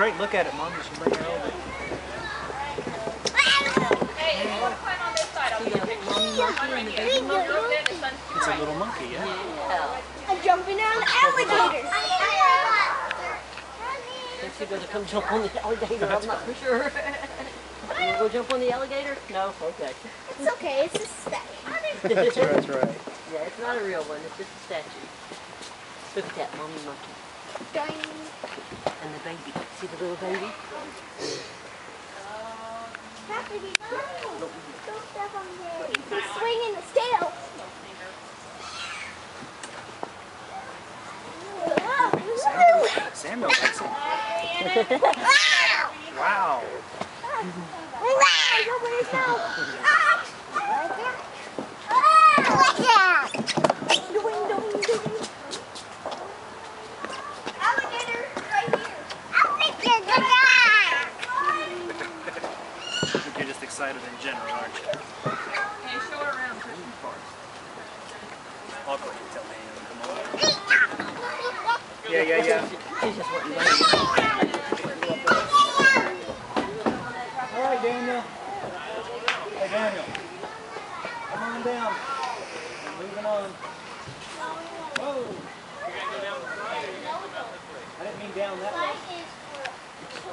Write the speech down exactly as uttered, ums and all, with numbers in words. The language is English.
great. Look at it, Mom. You should bring her over. Hey, if you want to climb on this side, I'll be a big monkey. Right here. It's a little monkey, yeah? Yeah. I'm jumping down the alligator. Think she's going to come jump on the alligator? I'm not for sure. You want to go jump on the alligator? No? Okay. It's okay. It's just a statue. That's right, that's right. Yeah, it's not a real one. It's just a statue. Look at that mommy monkey. Doing. And the baby. See the little baby? Happy to Don't step on there. He's swinging the tail. Samuel likes it. Wow. Alligator right here. I think you're just excited in general, aren't you? Hey, show her around. I'll go and tell him. Come on. Yeah, yeah, yeah. She's just wanting to All right, Daniel. Hey, Daniel. Come on down. Moving on. Whoa. I didn't mean down that way.